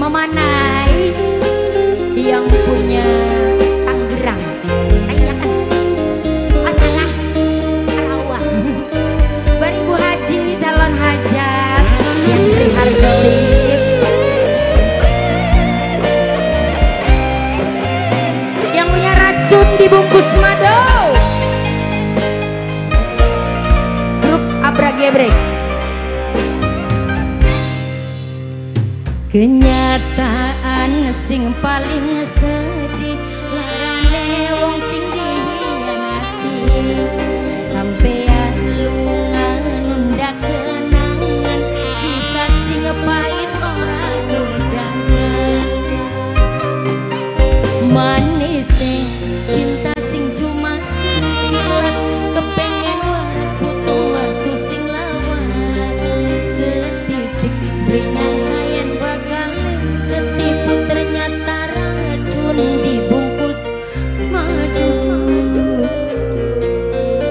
memanai yang punya Tangerang. Tanyakan masalah Karawang. Beribu haji calon hajat yang beri harga bis, yang punya racun dibungkus mado. Grup Abra Gebrek. Kenyataan sing paling sedih, larane wong sing dihianati. Sampean lunga nunda kenangan, kisah sing pahit ora jangan. Manis cinta sing cuma sekilas, kepengen waras butuh waktu sing lawas. Setitik beringat dibungkus madu.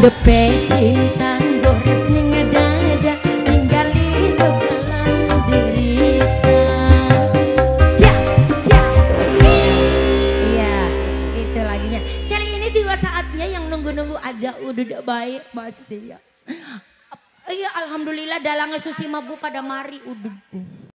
Depe cinta gores ning dada ninggali begalan derita. Iya, itu laginya. Kali ini tiba saatnya yang nunggu-nunggu aja udah baik masih ya. Iya alhamdulillah dalangnya Susi Mabu pada mari udah.